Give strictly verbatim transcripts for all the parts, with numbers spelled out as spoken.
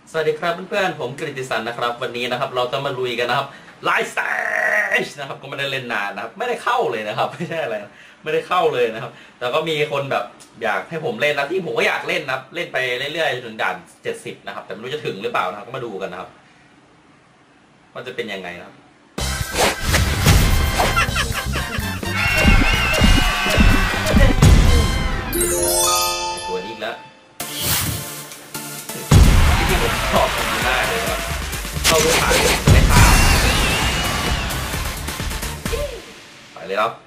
สวัสดีครับเพื่อนๆผมกฤติสันนะครับวันนี้นะครับเราจะมาลุยกันนะครับไลฟ์สไตล์นะครับก็ไม่ได้เล่นนานนะครับไม่ได้เข้าเลยนะครับไม่ใช่อะไรไม่ได้เข้าเลยนะครับแต่ก็มีคนแบบอยากให้ผมเล่นนะที่ผมก็อยากเล่นนะครับเล่นไปเรื่อยๆจนถึงด่านเจ็ดสิบนะครับแต่ไม่รู้จะถึงหรือเปล่านะครับก็มาดูกันนะครับว่าจะเป็นยังไงนะครับตัวนี้แล้วที่ผมชอบตรงนี้มากเลยครับเข้าลูกหางไม่ข้ามไปเลยครับ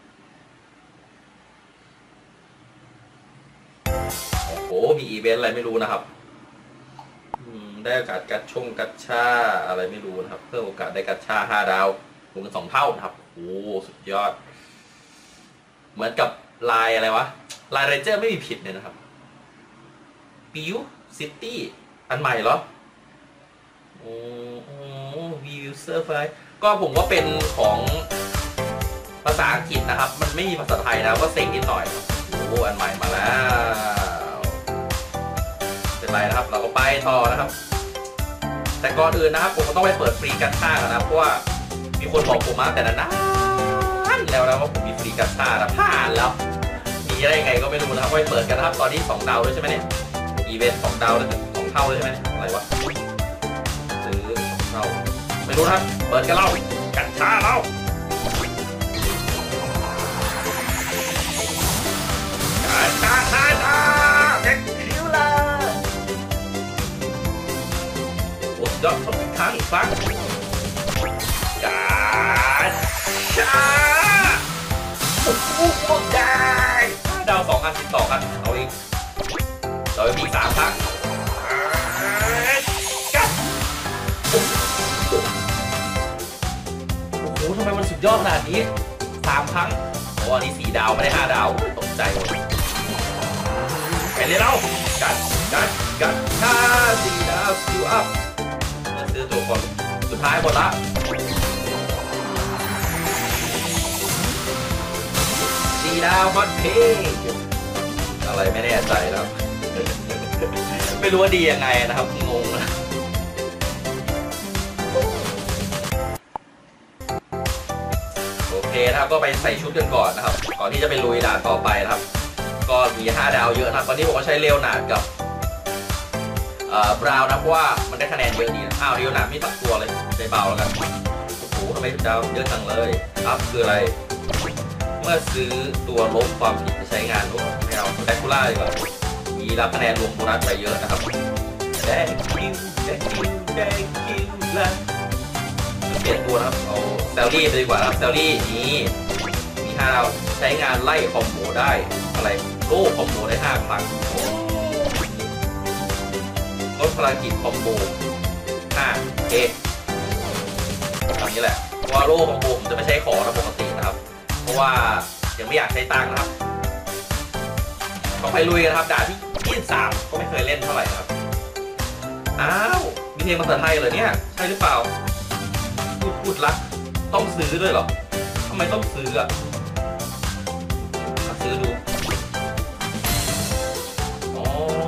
โอ้โหมีอีเวนต์อะไรไม่รู้นะครับได้โอกาสกัดช่วงกัดชาอะไรไม่รู้นะครับเพิ่มโอกาสได้กัดชาห้าดาวคูณสองเท่านะครับโอ้สุดยอดเหมือนกับลายอะไรวะลายเรนเจอร์ไม่มีผิดเลยนะครับปิวซิตี้อันใหม่เหรอโอ้โหวิวเซอร์ไฟก็ผมว่าเป็นของภาษาอังกฤษนะครับมันไม่มีภาษาไทยนะก็เซ็งนิดหน่อยโอ้โหอันใหม่มาแล้วเป็นไรนะครับเราก็ไปต่อนะครับแต่ก่อนอื่นนะครับผมก็ต้องไปเปิดฟรีกัตชาก่อนนะเพราะว่ามีคนบอกผมมาแต่นานแล้วนะว่าผมมีฟรีกัตชาแล้วผ่านแล้วมีได้ยังไงก็ไม่รู้นะครับไปเปิดกันนะครับตอนนี้สองดาวด้วยใช่ไหมเนี่ยอีเวนต์สองดาวแล้วสองเท่าเลยใช่ไหมอะไรวะซื้อสองเท่าไม่รู้นะครับเปิดกันเล่ากัตชาเล่ากัตชาชาชาเด็กคิวล่ะโอ้ยอดสุดครั้งอีกครั้งกัตชาโอ้โหได้ดาวสองอันสิบสองอันเอาอีกเราไปมีสามครั้งโอ้โหทำไมมันสุดยอดขนาดนี้สามครั้งโอ้อันนี้สี่ดาวไม่ได้ห้าดาวตกใจหมดไปเลยเรากัดกัดกัดห้าสี่ดาวคิวอัพมาซื้อตัวก่อนสุดท้ายหมดละสี่ดาวฮอตเพย์อะไรไม่แน่ใจแล้วไม่รู้ว่าดียังไงนะครับงงนะโอเคนะครับก็ไปใส่ชุดกันก่อนนะครับก่อนที่จะไปลุยด่านต่อไปนะครับก็มีห้าดาวเยอะนะครับตอนนี้ผมก็ใช้เรโอนาร์ดกับบราวน์นะเพราะว่ามันได้คะแนนเยอะดีนะอ้าวเรโอนาร์ดไม่ตัดตัวเลยใจเบาแล้วกันโอ้โหทำไมดาวเยอะจังเลยครับคืออะไรเมื่อซื้อตัวลบความผิดจะใช้งานโอ้ไม่เอาแดคูล่าดีกว่ามีรับคะแนนรวมโบนัสไปเยอะนะครับแดงคิวแดงคิวแดงคิวละเปลี่ยนตัวนะครับเอาแซลลี่ไปดีกว่าครับแซลลี่นี้มีห้าดาวใช้งานไล่คอมโบได้อะไรโล่คอมโบได้ห้าครั้งลดพลังจิตคอมโบห้าเอตามนี้แหละว่าโล่คอมโบผมจะไม่ใช้ของนะปกตินะครับเพราะว่ายังไม่อยากใช้ตังค์นะครับก็ไปลุยกันครับด่านที่ยี่สิบสามก็ไม่เคยเล่นเท่าไหร่ครับอ้าวมีเพลงภาษาไทยเหรอเนี่ยใช่หรือเปล่าพูดพูดรักต้องซื้อด้วยเหรอทำไมต้องซื้ออ่ะซื้อดูอ๋อ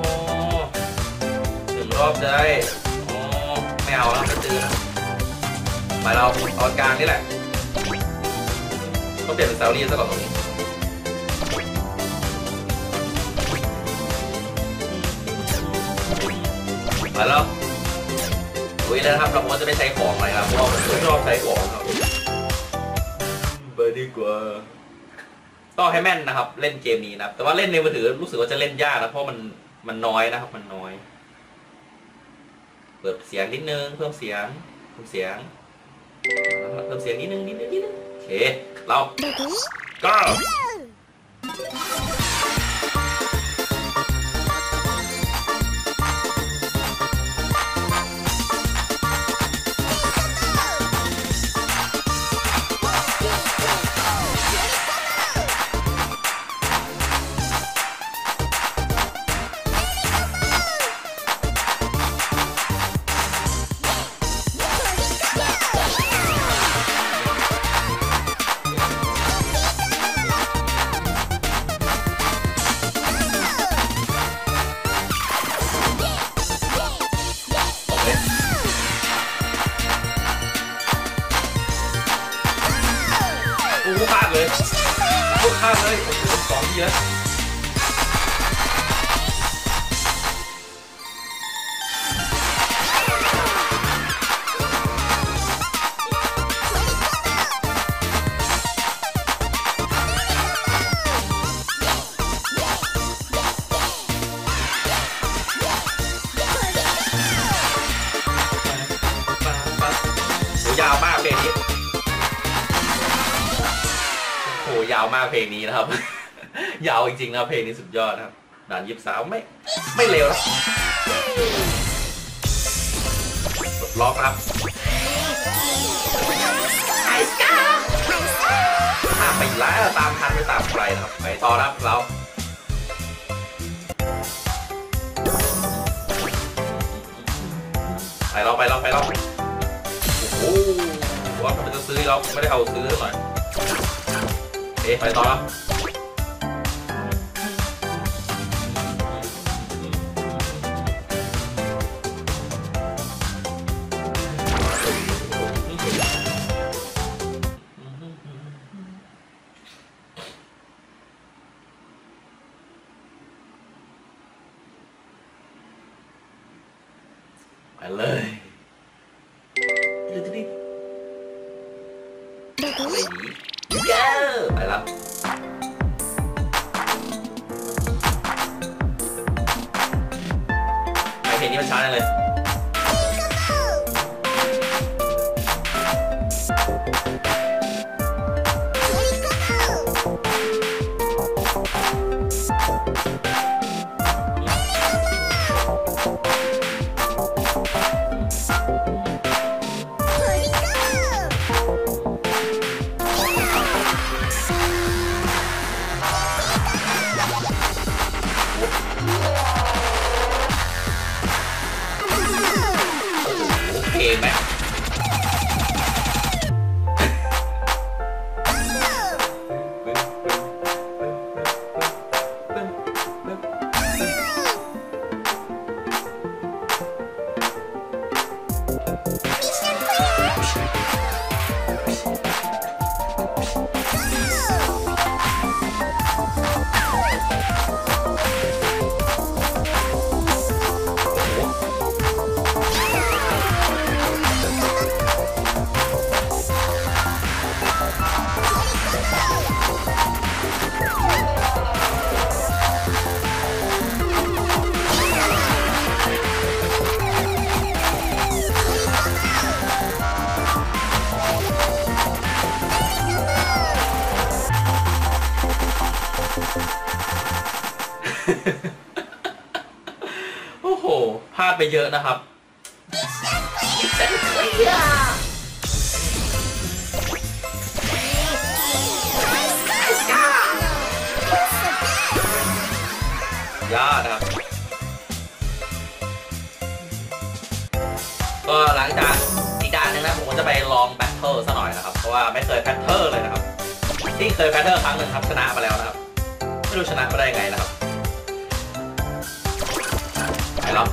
ถึงรอบจะได้อ๋อไม่เอาแล้วไม่ซื้อนะไปเราตอนกลางนี่แหละก็เปลี่ยนเป็นแซลลี่ซะก่อนตรงนี้มาแล้วดูแล้วนะครับเราควรจะไม่ใช้ของอะไรครับเพราะว่าผมไม่ชอบใช้ของครับไปดีกว่าต้องให้แม่นนะครับเล่นเกมนี้นะแต่ว่าเล่นในมือถือรู้สึกว่าจะเล่นยากนะเพราะมันมันน้อยนะครับมันน้อยเปิดเสียงนิดนึงเพิ่มเสียงเพิ่มเสียงเพิ่มเสียงนิดนึงนิดนึงนิดนึงโอเคเราก็ข้ามเลยโอ้โหสองทีแล้วยาวมากเพลงนี้โอ้ยาวมากเพลงนี้นะครับ ยาวจริงๆนะเพลงนี้สุดยอดนะครับด่านยิบสาวไม่ไม่เร็วนะกดล็อกนะครับตามไปแล้วตามทันไม่ตามใครนะครับไปต่อนะครับเราไปเราไปเราไปเราโอ้โหว่ามันจะซื้อเราไม่ได้เอาซื้อหน่อยเอ๊ะไปต่อแล้วไปเลยดูดิไปหนีเย้ไปแล้วไปเพลงนี้มันช้าเลยเพลงแบบโอ้โหพลาดไปเยอะนะครับยอดนะครับก็หลังจากอีกด่านนึงนะผมก็จะไปลองแบทเทิลซะหน่อยนะครับเพราะว่าไม่เคยแบทเทิลเลยนะครับที่เคยแบทเทิลครั้งหนึ่งครับชนะมาแล้วนะครับไม่รู้ชนะมาได้ไงนะครับไปแล้ว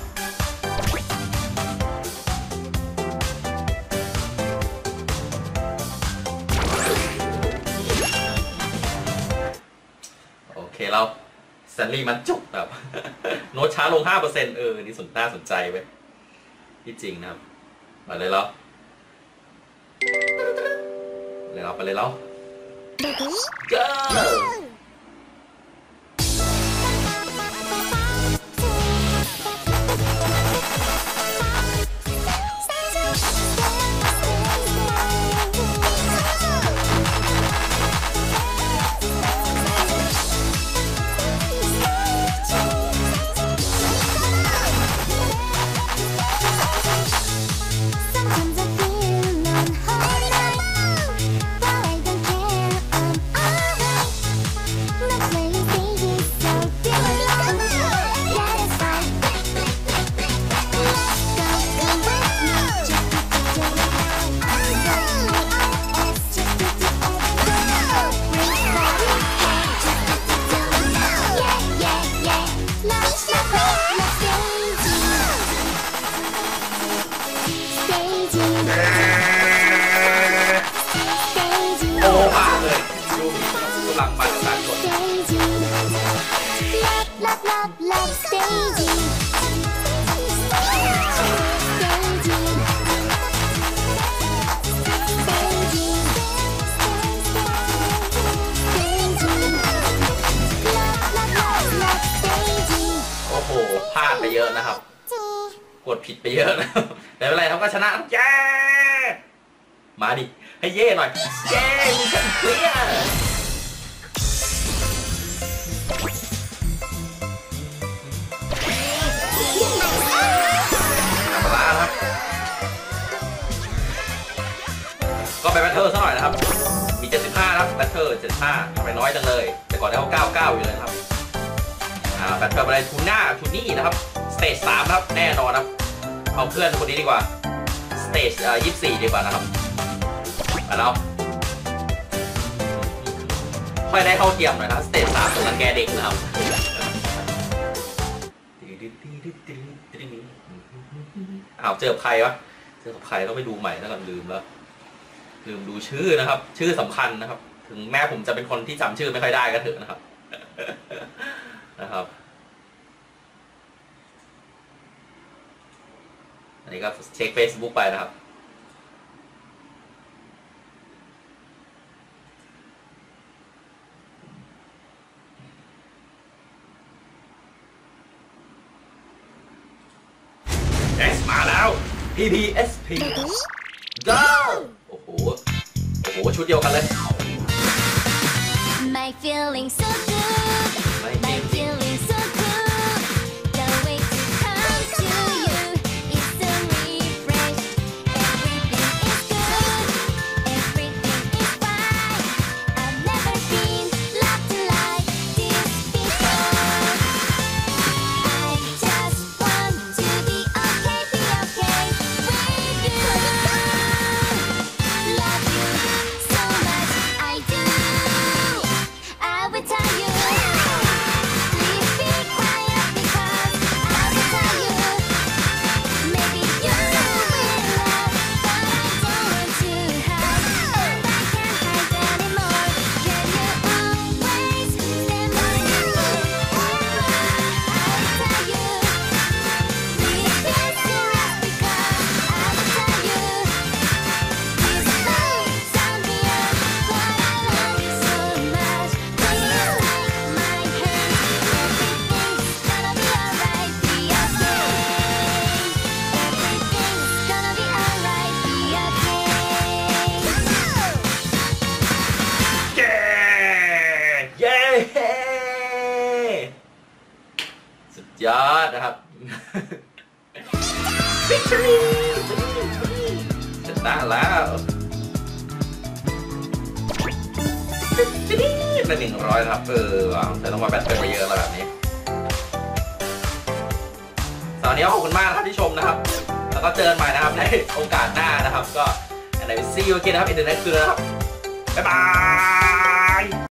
โอเคเราแซนลี่มันจุกแบบโน้ตช้าลง ห้าเปอร์เซ็นต์ เออนี่สนน่าสนใจเว้ยที่จริงนะครับมาเลยแล้วเลยเราไปเลยแล้วเก้ love, love, love staging. Staging. Staging. Staging. Love, love, love, love staging. โอ้โหพลาดไปเยอะนะครับกดผิดไปเยอะนะแต่ไม่เป็นไรเขาก็ชนะเย้มาดิให้เย่หน่อยเย้มิชชั่นเคลียร์ธรรมดาครับก็ไปแบทเทิลซะหน่อยนะครับมีเจ็ดสิบห้าครับแบทเทิลเจ็ดสิบห้าทำไมน้อยจังเลยแต่ก่อนได้เขาเก้าสิบเก้าอยู่เลยครับอ่าแบทเทิลอะไรทูน่าทูนี่นะครับสเตจสามครับแน่นอนครับเอาเพื่อนคนนี้ดีกว่าสเตจยี่สิบสี่ดีกว่านะครับมาแล้วค่อยได้เข้าเทียมหน่อยนะสเตจสามตรงนั้นแกเด็กนะครับอ้าวเจอใครวะเจอใครต้องไปดูใหม่แล้วกันลืมแล้วลืมดูชื่อนะครับชื่อสำคัญนะครับถึงแม้ผมจะเป็นคนที่จำชื่อไม่ค่อยได้ก็เถอะนะครับนะครับอันนี้ก็เช็ค Facebook ไปนะครับเอสมาแล้ว พี พี เอส พี Go โอ้โหโอ้โหชุดเดียวกันเลย My feeling so good. My feeling so good. The way to come to you is so refresh. Everything is good. Everything is fine. I've never been loved like this before. I just want to be okay, be okay with you. Love you so much, I do. I will tell you. Please be quiet because I will tell you. Maybe you will love, but I don't want to hide, and I can't hide anymore. Can you always stand by me? I will tell you. Please close your eyes because I will tell you. This love sound beyond what I love you so much. Please take my hand. Everything's gonna be alright. Be okay. Everything's gonna be alright. Be okay. เย้เย้สุดยอดนะครับ Victory ชนะแล้วเป็นหนึ่งร้อยครับเออว่ะแต่ต้องมาแบตเตอร์ไปเยอะแล้วแบบนี้สำหรับวันนี้ขอบคุณมากนะครับที่ชมนะครับ แล้วก็เจอกันใหม่นะครับในโอกาสหน้านะครับ ก็อันไหนซีโอเคนะครับอินเทอร์เน็ตคือนะครับบ๊ายบาย